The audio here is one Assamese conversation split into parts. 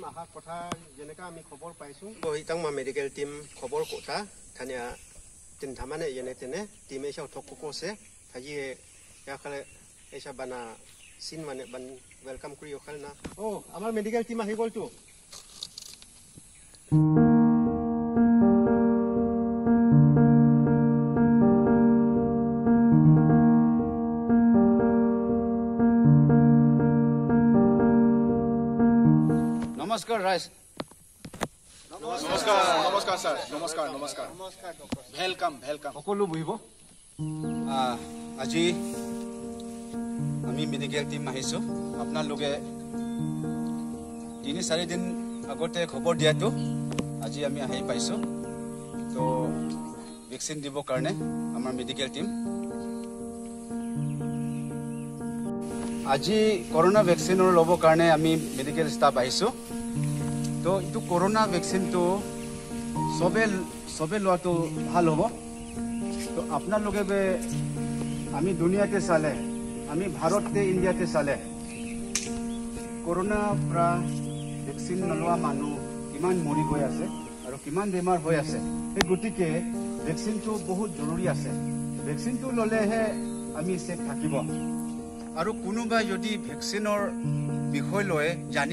আহা কথা যেনেকা আমি খবৰ পাইছোঁ বহিতাং মা মেডিকেল টিম খবৰ কথা থানিয়া তিনটা মানে যেনে তেনে টিম এসা থককো আছে থাকি ইয়াখালে এসা বানা সিন মানে বান ওয়েলকাম কৰি অখাল না ও আমাৰ মেডিকেল টিম আহি গ'লতো नमस्कार राज नमस्कार नमस्कार सर नमस्कार नमस्कार वेलकम वेलकम সকলো বহিব আজি আমি মেডিকেল টিম আহিছো আপোনালোকে 3-4 দিন আগতে খবৰ দিয়াটো আজি আমি আহি পাইছো তো ভ্যাকসিন দিব কাৰণে আমাৰ মেডিকেল টিম আজি করোনা ভ্যাকসিনৰ লব কাৰণে আমি মেডিকেল স্টাফ আহিছো তো ইটো করোনা ভ্যাকসিন তো সবে লোৱাটো ভাল হ'ব তো আপোনালোকে আমি দুনিয়াতে চালে আমি ভাৰততে ইণ্ডিয়াতে চালে করোনা পৰা ভ্যাকসিন নলোৱা মানুহ কিমান মৰি গৈ আছে আৰু কিমান বেমাৰ হৈ আছে এই গতিকে ভ্যাকসিনটো বহুত জৰুৰী আছে ভ্যাকসিনটো ললেহে আমি সেফ থাকিব আৰু কোনোবা যদি ভ্যাকসিনৰ বিষয় লৈ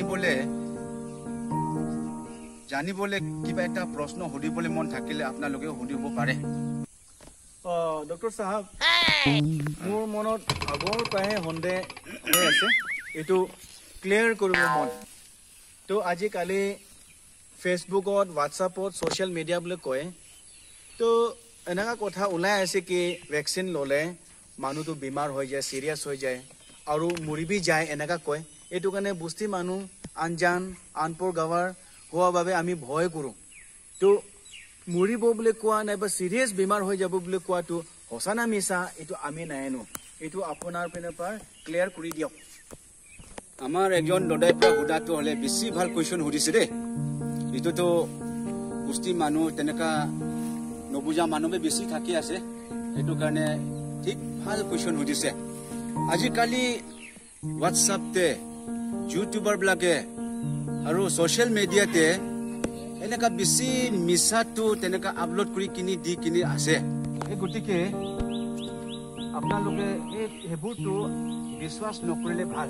জানিবলে কিবা এটা প্ৰশ্ন সুধিবলৈ মন থাকিলে আপোনালোকে সুধিব পাৰে ডক্টৰ সাহেব মোৰ মনত আগৰ পৰাই সন্দেহ হৈ আছে এইটো ক্লিয়াৰ কৰিব মন তো আজিকালি ফেচবুকত হোৱাটছআপত ছ'চিয়েল মিডিয়া বুলি কয় তো এনেকুৱা কথা ওলাই আছে কি ভেকচিন ল'লে মানুহটো বেমাৰ হৈ যায় চিৰিয়াছ হৈ যায় আৰু মৰিবি যায় এনেকুৱা কয় এইটো কাৰণে বুষ্টি মানুহ আনজান আনপৰ গাঁৱৰ হোৱা বাবে আমি ভয় কৰোঁ তো মৰিব বুলি কোৱা নাইবা চিৰিয়াছ বেমাৰ হৈ যাব বুলি কোৱাটো সঁচা না মিছা এইটো আমি নাজানো এইটো আপোনাৰ পিনৰ পৰা ক্লিয়াৰ কৰি দিয়ক আমাৰ একজন দদাই পৰা সুধাটো হ'লে বেছি ভাল কুৱেশ্যন সুধিছে দেই এইটোতো বুষ্টি মানুহ তেনেকা নবুজা মানুহে বেছি থাকি আছে এইটো কাৰণে ঠিক ভাল কুৱেশ্যন সুধিছে আজিকালি হোৱাটছআপতে ইউটিউবাৰ বিলাকে আৰু ছ'চিয়েল মিডিয়াতে এনেকা বেছি মিছাটো তেনেকা আপলোড কৰি কিনি আছে এই গতিকে আপোনালোকে সেইবোৰটো বিশ্বাস নকৰিলে ভাল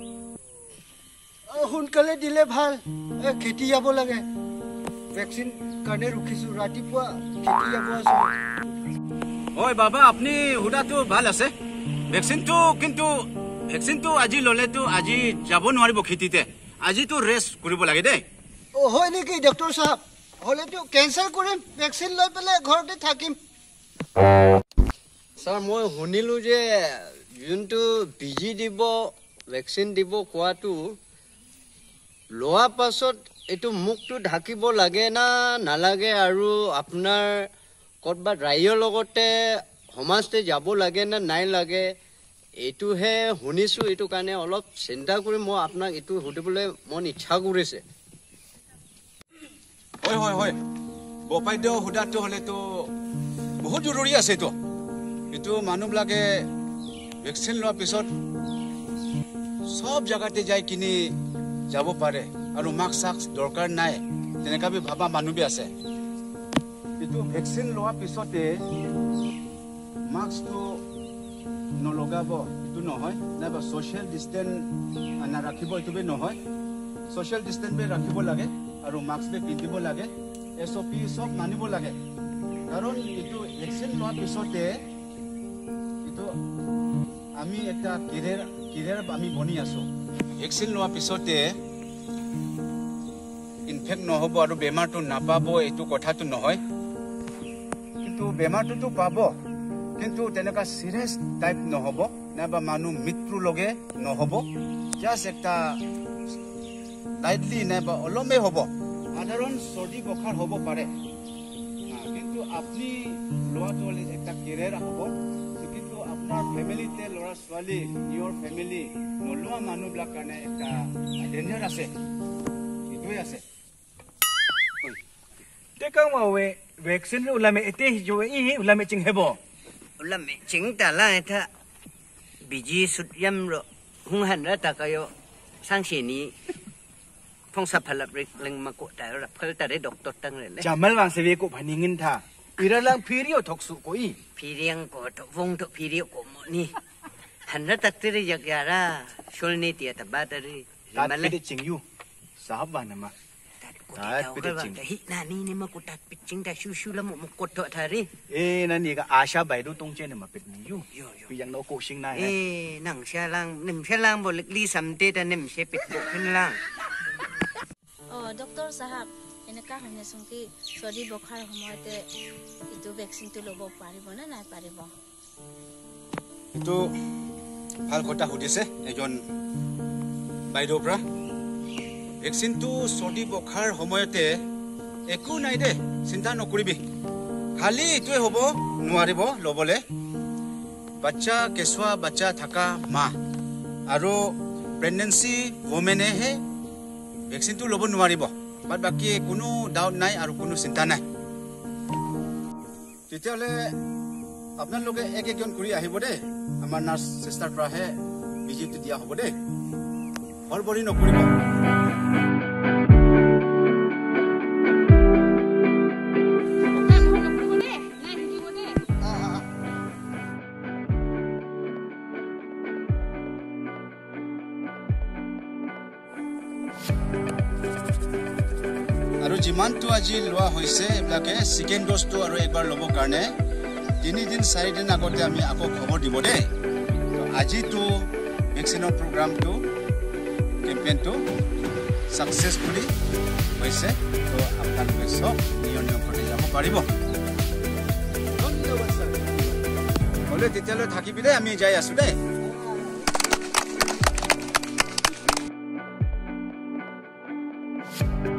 সোনকালে দিলে ভাল খেতি যাব লাগে ভ্যাকসিন কাৰণে ৰখিছো ৰাতিপুৱা খেতি যাব আছে ঐ বাবা আপুনি সুধাটো ভাল আছে ভ্যাকসিনটো আজি ললেতো আজি যাব নোৱাৰিব খেতিতে আজিতো ৰেষ্ট কৰিব লাগে দেই হয় নেকি ডক্টৰ সাহেব হলেতো কেঞ্চেল কৰিম ভ্যাকসিন লৈ পেলাই ঘৰতে থাকিম স্যাৰ মই শুনিলো যে যোনটো বিজি দিব ভ্যাকসিন দিব কোৱাটো লোৱা পাছত এইটো মুখটো ঢাকিব লাগে না নালাগে আৰু আপোনাৰ ক'ৰবাত ৰাইজৰ লগতে সমাজতে যাব লাগে না নাই লাগে এইটোহে শুনিছোঁ এইটো কাৰণে অলপ চিন্তা কৰি মই আপোনাক এইটো সুধিবলৈ মন ইচ্ছা কৰিছে হয় বপাইদেউ সুধাটো হ'লেতো বহুত জৰুৰী আছে এইটো মানুহবিলাকে ভেকচিন লোৱাৰ পিছত সব জাগাতে যাই কিনি যাব পাৰে আৰু মাস্ক দৰকাৰ নাই তেনেকা বি ভাবা মানুহ বি আছে এইটো ভেকচিন লোৱাৰ পিছতে মাস্কটো নলগাব এইটো নহয় নাইবা ছ'চিয়েল ডিষ্টেন্স নাৰাখিব এইটো বি নহয় ছ'চিয়েল ডিষ্টেন্স বি ৰাখিব লাগে আৰু মাস্ক বি পিন্ধিব লাগে SOP সব মানিব লাগে কাৰণ এইটো ভেকচিন লোৱাৰ পিছতে এইটো আমি এটা কেৰিয়াৰ আমি বনি আছো ভেকচিন লোৱাৰ পিছতে ইনফেক্ট নহ'ব আৰু বেমাৰটো নাপাব এইটো কথাটো নহয় কিন্তু বেমাৰটোতো পাব কিন্তু তেনেকা সিৰিয়াছ টাইপ নহ'ব নাইবা মানুহ মৃত্যুৰ লগে নহ'ব জাষ্ট একটা লাইটলি নাইবা অলপে হ'ব সাধাৰণ চৰ্দি বখাৰ হ'ব পাৰে কিন্তু আপুনি লোৱাটো হ'লে একটা কেৰিয়াৰ হ'ব কিন্তু আপোনাৰ ফেমিলিতে ল'ৰা ছোৱালী নিজৰ ফেমিলি নলোৱা মানুহবিলাক কাৰণে এটা ডেঞ্জাৰ আছে এইটোৱে আছে Tekang mawe vaksin ulame ete hijowe ihi ulame ching hebo. ulame ching tala eta biji sudyam ro hung han ra ta kayo sang she ni phong sa phalap leng ma ko ta rap khal ta re doctor tang le jamal wang se ko phaningin tha iralang phirio thoksu ko I phiriang ko to vong to phirio ko mo ni hanra tatri yak yara shulni tia ta ba ta ri tat male pide ching yu sahab ba na ma tat pide ching hi na ni ne ma ko tat pitching ta shu shu la mo ko to tha ri na ni ga asha bai du tong chen ma pit ni yu pi yang no ko sing na nang sha lang nim sha lang bo li sam te ta nim she pit bo khin lang Dr. Sahab এনেকা হনে সংকি সরি বখার সময়তে ইটো ভ্যাকসিন তো লব পারিব না নাই পারিব এটো ভাল কথা সুধিছে এজন বাইদেউৰ পৰা ভ্যাকসিনটো সৰ্দি বখাৰ সময়তে একো নাই দে চিন্তা নকৰিবি খালি ইটোৱে হ'ব নোৱাৰিব লবলে বাচ্চা কেঁচুৱা বাচ্চা থকা মা আৰু প্ৰেগনেন্সি ওমেনেহে ভ্যাকসিনটো লব নোৱাৰিব বাট বাকি কোনো ডাউট নাই আৰু কোনো চিন্তা নাই তেতিয়াহ'লে আপোনালোকে একজন কৰি আহিব দে আমাৰ নাৰ্ছ সিস্টাৰ পৰাহে বিজিটো দিয়া হ'ব দে হৰবৰি নকৰিব আৰু যিমানটো আজি লোৱা হৈছে এবিলাকে সেকেন্ড ডোজটো আৰু একবাৰ ল'ব কাৰণে 3 দিন 4 দিন আগতে আমি আকৌ খবৰ দিব দে আজিটো ভ্যাকসিনৰ প্ৰগ্ৰামটো কেম্পেইনটো সাকসেসফুলি হৈছে তো আপোনালোকে সব নিয়ম কৰি যাব পাৰিব ধন্যবাদ স্যাৰ হলে তেতিয়ালৈ থাকিবি দে আমি যাই আছো দে